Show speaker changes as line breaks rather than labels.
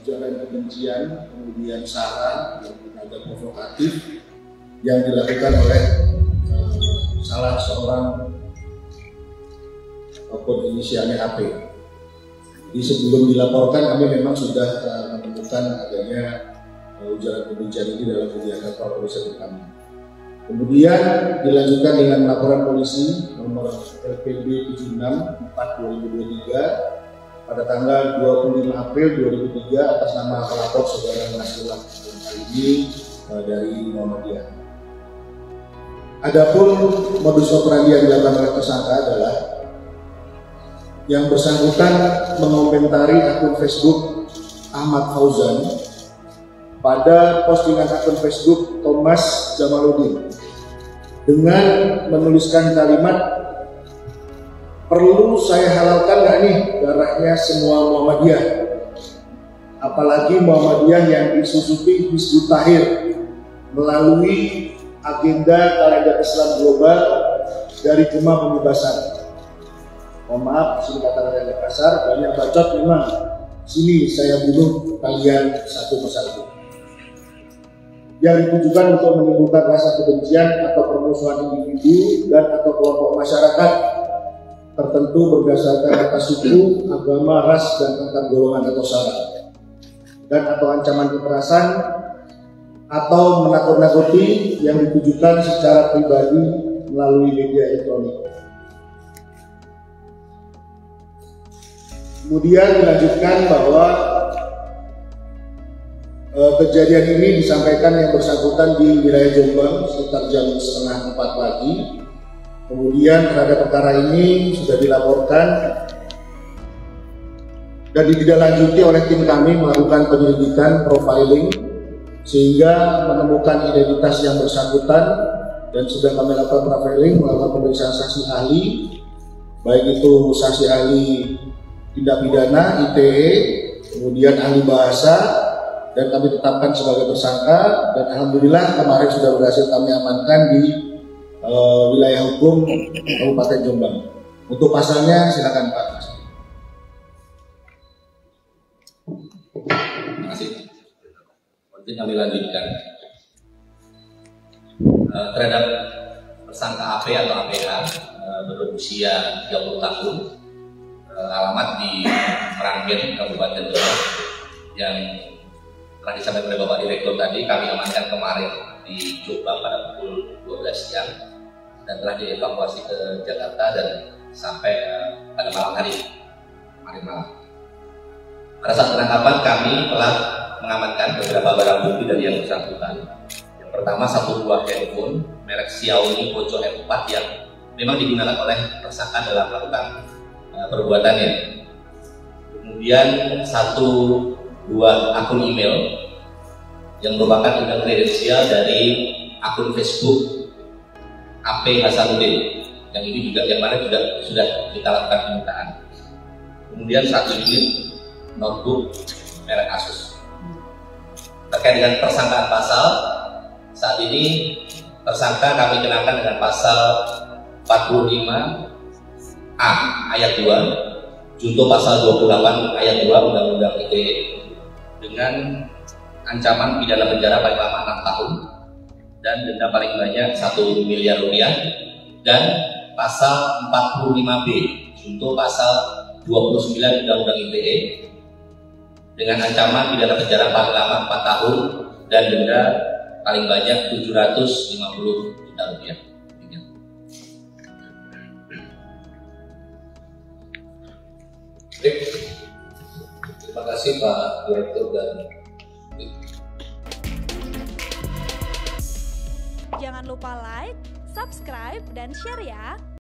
ujaran kebencian, kemudian sara yang agak provokatif yang dilakukan oleh salah seorang akun inisialnya AP. Jadi sebelum dilaporkan kami memang sudah menemukan adanya ujaran kebencian ini dalam kegiatan polisi kami. Kemudian dilanjutkan dengan laporan polisi nomor LPB 76/2023 pada tanggal 25 April 2003 atas nama pelapor saudara Nasrullah, kali ini dari Muhammadiyah. Adapun modus operandi yang dilakukan oleh tersangka adalah yang bersangkutan mengomentari akun Facebook Ahmad Fauzan pada postingan akun Facebook Thomas Jamaluddin dengan menuliskan kalimat, "Perlu saya halalkan nggak nih darahnya semua Muhammadiyah, apalagi Muhammadiyah yang disusupi Hizbut Tahrir melalui agenda kalender Islam global dari Jemaah Pembebasan." Mohon maaf, sini kata-kata yang kasar, banyak bacot memang. Sini saya bunuh kalian satu persatu. Yang ditujukan untuk menimbulkan rasa kebencian atau permusuhan individu dan atau kelompok masyarakat tertentu berdasarkan atas suku, agama, ras, dan antar golongan atau sara, dan atau ancaman kekerasan atau menakut-nakuti yang ditujukan secara pribadi melalui media elektronik. Kemudian dilanjutkan bahwa kejadian ini disampaikan yang bersangkutan di wilayah Jombang sekitar jam 3:30 pagi. Kemudian terhadap perkara ini sudah dilaporkan dan ditindaklanjuti oleh tim kami melakukan penyelidikan profiling sehingga menemukan identitas yang bersangkutan dan sudah kami lakukan profiling, melakukan pemeriksaan saksi ahli, baik itu saksi ahli tindak pidana, ITE, kemudian ahli bahasa, dan kami tetapkan sebagai tersangka. Dan alhamdulillah kemarin sudah berhasil kami amankan di wilayah hukum Kabupaten Jombang. Untuk pasalnya silakan Pak.
Terima kasih. Mungkin kami lanjutkan terhadap tersangka AP atau APH berusia 30 tahun, alamat di Meranggen, Kabupaten Jombang, yang telah disampaikan oleh Bapak Direktur tadi. Kami amankan kemarin di Jombang pada pukul 12 siang dan telah dievakuasi ke Jakarta dan sampai pada malam hari, kemarin malam. Pada saat penangkapan kami telah mengamankan beberapa barang bukti dari yang bersangkutan. Yang pertama, satu buah handphone merek Xiaomi Poco M4 yang memang digunakan oleh tersangka dalam melakukan perbuatannya. Kemudian satu buah akun email yang merupakan email kredensial dari akun Facebook AP Hasanuddin, yang ini juga yang mana juga sudah kita lakukan penyitaan. Kemudian satu unit notebook merek Asus. Terkait dengan persangkaan pasal, saat ini tersangka kami kenakan dengan pasal 45 A ayat 2 junto pasal 28 ayat 2 Undang-Undang ITE dengan ancaman pidana penjara paling lama 6 tahun dan denda paling banyak 1 miliar rupiah, dan pasal 45B junto pasal 29 Undang-Undang ITE dengan ancaman pidana penjara paling lama 4 tahun dan denda paling banyak 750 juta rupiah.
Terima kasih Pak Direktur dan
jangan lupa like, subscribe, dan share ya.